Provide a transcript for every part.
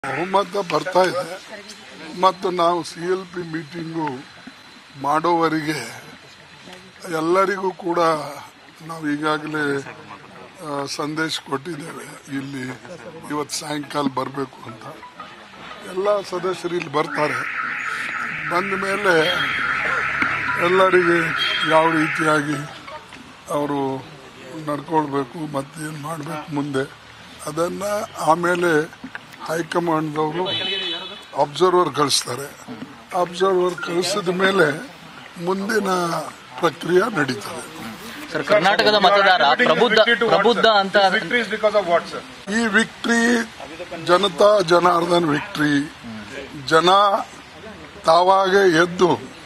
ಬಹುಮತ ಬರ್ತಾ ಇದೆ ಮತ್ತು ನಾವು CLP ಮೀಟಿಂಗು ಮಾಡೋವರೆಗೆ ಎಲ್ಲರಿಗೂ ಕೂಡ ನಾವು ಈಗಾಗಲೇ ಸಂದೇಶ ಕೊಟ್ಟಿದ್ದೇವೆ. ಇಲ್ಲಿ ಇವತ್ತು ಸಾಯಂಕಾಲ ಬರಬೇಕು ಅಂತ ಎಲ್ಲ ಸದಸ್ಯರು ಇಲ್ಲಿ ಬರ್ತಾರೆ. ಬಂದ ಮೇಲೆ ಎಲ್ಲರಿಗೆ ಯಾವ ರೀತಿಯಾಗಿ ಅವರು ನಡ್ಕೊಳ್ಬೇಕು ಮತ್ತೇನು ಮಾಡಬೇಕು ಮುಂದೆ ಅದನ್ನು ಆಮೇಲೆ ಹೈಕಮಾಂಡ್ದವರು ಅಬ್ಸರ್ವರ್ ಕಳಿಸ್ತಾರೆ. ಅಬ್ಸರ್ವರ್ ಕಳಿಸಿದ ಮೇಲೆ ಮುಂದಿನ ಪ್ರಕ್ರಿಯೆ ನಡೀತದೆ. ಕರ್ನಾಟಕದ ಮತದಾರ ಪ್ರಬುದ್ಧ ಅಂತ ಈ ವಿಕ್ಟ್ರಿ ಜನತಾ ಜನಾರ್ದನ್ ವಿಕ್ಟ್ರಿ. ಜನ ತಾವಾಗೆ ಎದ್ದು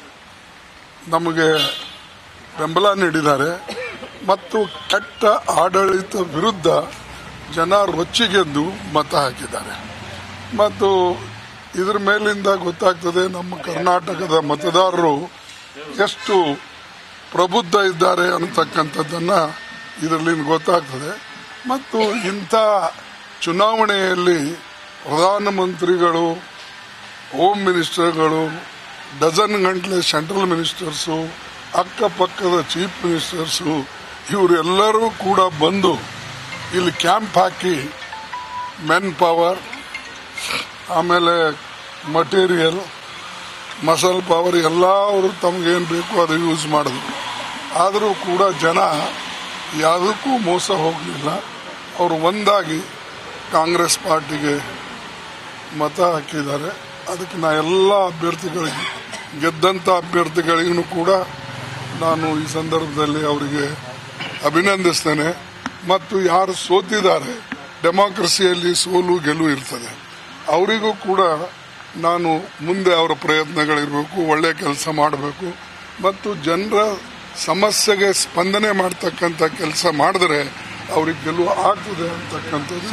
ನಮಗೆ ಬೆಂಬಲ ನೀಡಿದ್ದಾರೆ ಮತ್ತು ಕೆಟ್ಟ ಆಡಳಿತ ವಿರುದ್ಧ ಜನ ರೊಚ್ಚಿಗೆದ್ದು ಮತ ಹಾಕಿದ್ದಾರೆ. ಮತ್ತು ಇದರ ಮೇಲಿಂದ ಗೊತ್ತಾಗ್ತದೆ ನಮ್ಮ ಕರ್ನಾಟಕದ ಮತದಾರರು ಎಷ್ಟು ಪ್ರಬುದ್ಧ ಇದ್ದಾರೆ ಅನ್ನತಕ್ಕಂಥದ್ದನ್ನು ಇದರಲ್ಲಿ ಗೊತ್ತಾಗ್ತದೆ. ಮತ್ತು ಇಂಥ ಚುನಾವಣೆಯಲ್ಲಿ ಪ್ರಧಾನಮಂತ್ರಿಗಳು, ಹೋಮ್ ಮಿನಿಸ್ಟರ್ಗಳು, ಡಜನ್ ಗಂಟಲೆ ಸೆಂಟ್ರಲ್ ಮಿನಿಸ್ಟರ್ಸು, ಅಕ್ಕಪಕ್ಕದ ಚೀಫ್ ಮಿನಿಸ್ಟರ್ಸು ಇವರೆಲ್ಲರೂ ಕೂಡ ಬಂದು ಇಲ್ಲಿ ಕ್ಯಾಂಪ್ ಹಾಕಿ ಮೆನ್ ಪವರ್, ಆಮೇಲೆ ಮಟೀರಿಯಲ್, ಮಸಲ್ ಪವರ್ ಎಲ್ಲ ಅವರು ತಮಗೇನು ಬೇಕು ಅದು ಯೂಸ್ ಮಾಡಿದ್ರು. ಆದರೂ ಕೂಡ ಜನ ಯಾವುದಕ್ಕೂ ಮೋಸ ಹೋಗಲಿಲ್ಲ. ಅವರು ಒಂದಾಗಿ ಕಾಂಗ್ರೆಸ್ ಪಾರ್ಟಿಗೆ ಮತ ಹಾಕಿದ್ದಾರೆ. ಅದಕ್ಕೆ ನಾ ಎಲ್ಲ ಅಭ್ಯರ್ಥಿಗಳಿಗೆ, ಗೆದ್ದಂಥ ಅಭ್ಯರ್ಥಿಗಳಿಗೂ ಕೂಡ ನಾನು ಈ ಸಂದರ್ಭದಲ್ಲಿ ಅವರಿಗೆ ಅಭಿನಂದಿಸ್ತೇನೆ. ಮತ್ತು ಯಾರು ಸೋತಿದ್ದಾರೆ, ಡೆಮಾಕ್ರಸಿಯಲ್ಲಿ ಸೋಲು ಗೆಲುವು ಇರ್ತದೆ, ಅವರಿಗೂ ಕೂಡ ನಾನು ಮುಂದೆ ಅವರ ಪ್ರಯತ್ನಗಳಿರಬೇಕು, ಒಳ್ಳೆ ಕೆಲಸ ಮಾಡಬೇಕು ಮತ್ತು ಜನರ ಸಮಸ್ಯೆಗೆ ಸ್ಪಂದನೆ ಮಾಡ್ತಕ್ಕಂಥ ಕೆಲಸ ಮಾಡಿದ್ರೆ ಅವ್ರಿಗೆ ಗೆಲುವು ಆಗ್ತದೆ ಅಂತಕ್ಕಂಥದ್ದು.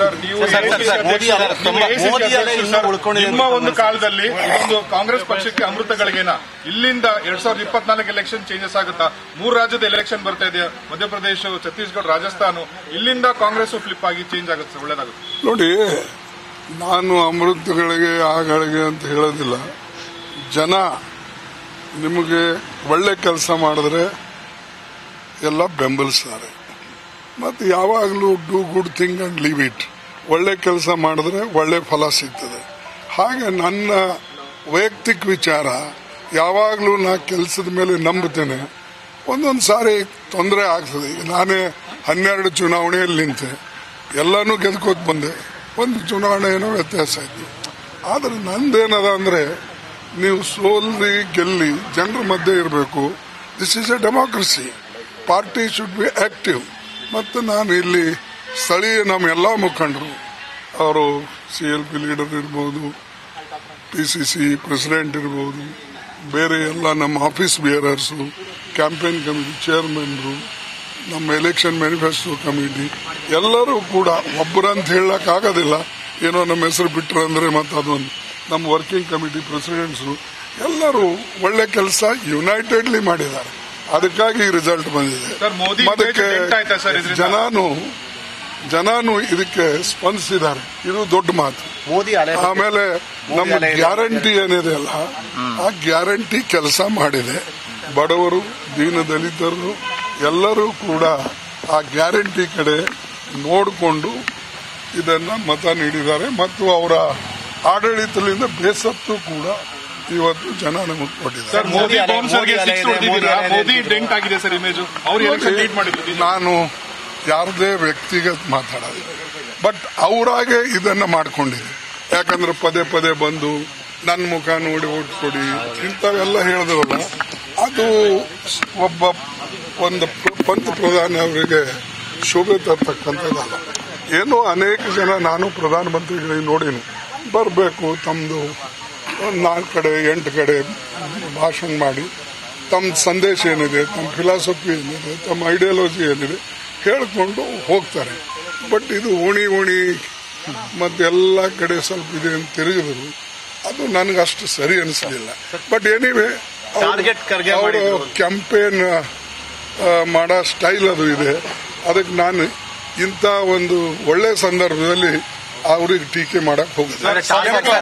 ನಿಮ್ಮ ಒಂದು ಕಾಲದಲ್ಲಿ ಇದೊಂದು ಕಾಂಗ್ರೆಸ್ ಪಕ್ಷಕ್ಕೆ ಅಮೃತಗಳಿಗೇನ ಇಲ್ಲಿಂದ 2024 ಎಲೆಕ್ಷನ್ ಚೇಂಜಸ್ ಆಗುತ್ತಾ? 3 ರಾಜ್ಯದ ಎಲೆಕ್ಷನ್ ಬರ್ತಾ ಇದೆ, ಮಧ್ಯಪ್ರದೇಶ, ಛತ್ತೀಸ್ಗಢ, ರಾಜಸ್ಥಾನ. ಇಲ್ಲಿಂದ ಕಾಂಗ್ರೆಸ್ ಫ್ಲಿಪ್ ಆಗಿ ಚೇಂಜ್ ಆಗುತ್ತೆ, ಒಳ್ಳೇದಾಗುತ್ತೆ. ನೋಡಿ, ನಾನು ಅಮೃತಗಳಿಗೆ ಆಗಳಿಗೆ ಅಂತ ಹೇಳೋದಿಲ್ಲ. ಜನ ನಿಮಗೆ ಒಳ್ಳೆ ಕೆಲಸ ಮಾಡಿದ್ರೆ ಎಲ್ಲ ಬೆಂಬಲಿಸ್ತಾರೆ. ಮತ್ತು ಯಾವಾಗಲೂ do good thing and leave it. ಒಳ್ಳೆ ಕೆಲಸ ಮಾಡಿದ್ರೆ ಒಳ್ಳೆ ಫಲ ಸಿಗ್ತದೆ. ಹಾಗೆ ನನ್ನ ವೈಯಕ್ತಿಕ ವಿಚಾರ, ಯಾವಾಗಲೂ ನಾ ಕೆಲಸದ ಮೇಲೆ ನಂಬುತ್ತೇನೆ. ಒಂದೊಂದು ಸಾರಿ ತೊಂದರೆ ಆಗ್ತದೆ. ಈಗ ನಾನೇ 12 ಚುನಾವಣೆಯಲ್ಲಿ ನಿಂತೆ, ಎಲ್ಲನೂ ಗೆದ್ಕೋತ ಬಂದೆ. ಒಂದು ಚುನಾವಣೆ ಏನೋ ವ್ಯತ್ಯಾಸ ಆಯಿತು. ಆದರೆ ನಂದೇನದ ಅಂದರೆ, ನೀವು ಸೋಲ್ರಿ ಗೆಲ್ಲಿ ಜನರ ಮಧ್ಯೆ ಇರಬೇಕು. This is a democracy. Party should be active. ಮತ್ತು ನಾನು ಇಲ್ಲಿ ಸ್ಥಳೀಯ ನಮ್ಮ ಎಲ್ಲ ಮುಖಂಡರು, ಅವರು CLP ಲೀಡರ್ ಇರ್ಬೋದು, PCC ಪ್ರೆಸಿಡೆಂಟ್ ಇರ್ಬೋದು, ಬೇರೆ ಎಲ್ಲ ನಮ್ಮ ಆಫೀಸ್ ಬೇರರ್ಸು, ಕ್ಯಾಂಪೇನ್ ಕಮಿಟಿ ಚೇರ್ಮನ್ರು, ನಮ್ಮ ಎಲೆಕ್ಷನ್ ಮ್ಯಾನಿಫೆಸ್ಟೋ ಕಮಿಟಿ ಎಲ್ಲರೂ ಕೂಡ ಒಬ್ಬರಂತ ಹೇಳಕ್ಕಾಗೋದಿಲ್ಲ. ಏನೋ ನಮ್ಮ ಹೆಸರು ಬಿಟ್ಟರೆ ಅಂದರೆ ಮತ್ತು ಅದೊಂದು ನಮ್ಮ ವರ್ಕಿಂಗ್ ಕಮಿಟಿ ಪ್ರೆಸಿಡೆಂಟ್ಸು ಎಲ್ಲರೂ ಒಳ್ಳೆ ಕೆಲಸ ಯುನೈಟೆಡ್ಲಿ ಮಾಡಿದ್ದಾರೆ. ಅದಕ್ಕಾಗಿ ರಿಸಲ್ಟ್ ಬಂದಿದೆ. ಅದಕ್ಕೆ ಜನನು ಇದಕ್ಕೆ ಸ್ಪಂದಿಸಿದ್ದಾರೆ. ಇದು ದೊಡ್ಡ ಮಾತು. ಆಮೇಲೆ ನಮ್ಮ ಗ್ಯಾರಂಟಿ ಏನಿದೆ ಅಲ್ಲ, ಆ ಗ್ಯಾರಂಟಿ ಕೆಲಸ ಮಾಡಿದೆ. ಬಡವರು, ದೀನದಲಿತರು ಎಲ್ಲರೂ ಕೂಡ ಆ ಗ್ಯಾರಂಟಿ ಕಡೆ ನೋಡಿಕೊಂಡು ಇದನ್ನ ಮತ ನೀಡಿದ್ದಾರೆ. ಮತ್ತು ಅವರ ಆಡಳಿತದಿಂದ ಬೇಸತ್ತು ಕೂಡ ಇವತ್ತು ಜನ ನಮಗೆ ಕೊಟ್ಟಿದ್ದಾರೆ. ನಾನು ಯಾರದೇ ವ್ಯಕ್ತಿಗತ ಮಾತಾಡೋದು, ಬಟ್ ಅವರಾಗೆ ಇದನ್ನ ಮಾಡ್ಕೊಂಡಿದೆ. ಯಾಕಂದ್ರೆ ಪದೇ ಪದೇ ಬಂದು ನನ್ನ ಮುಖ ನೋಡಿ ಓಟ್ ಕೊಡಿ ಇಂಥವೆಲ್ಲ ಹೇಳಿದ್ರಲ್ಲ, ಅದು ಒಂದು ಪ್ರಧಾನಿ ಅವರಿಗೆ ಶೋಭೆ ತರ್ತಕ್ಕಂಥದ್ದಲ್ಲ. ಏನೋ ಅನೇಕ ಜನ, ನಾನು ಪ್ರಧಾನಮಂತ್ರಿಗಳಿಗೆ ನೋಡಿನಿ, ಬರಬೇಕು ತಮ್ಮದು 4 ಕಡೆ 8 ಕಡೆ ಭಾಷಣ ಮಾಡಿ ತಮ್ಮ ಸಂದೇಶ ಏನಿದೆ, ತಮ್ಮ ಫಿಲಾಸಫಿ ಏನಿದೆ, ತಮ್ಮ ಐಡಿಯಾಲಜಿ ಏನಿದೆ ಹೇಳ್ಕೊಂಡು ಹೋಗ್ತಾರೆ. ಬಟ್ ಇದು ಓಣಿ ಮತ್ತೆಲ್ಲ ಕಡೆ ಸ್ವಲ್ಪ ಇದೆ ಅಂತ ತಿರುಗಿದ್ರು, ಅದು ನನಗಷ್ಟು ಸರಿ ಅನಿಸಲಿಲ್ಲ. ಬಟ್ ಎನಿವೇ ಅವರು ಕ್ಯಾಂಪೇನ್ ಮಾಡೋ ಸ್ಟೈಲ್ ಅದು ಇದೆ. ಅದಕ್ಕೆ ನಾನು ಇಂಥ ಒಂದು ಒಳ್ಳೆ ಸಂದರ್ಭದಲ್ಲಿ ಅವ್ರಿಗೆ ಟೀಕೆ ಮಾಡಕ್ ಹೋಗುದು.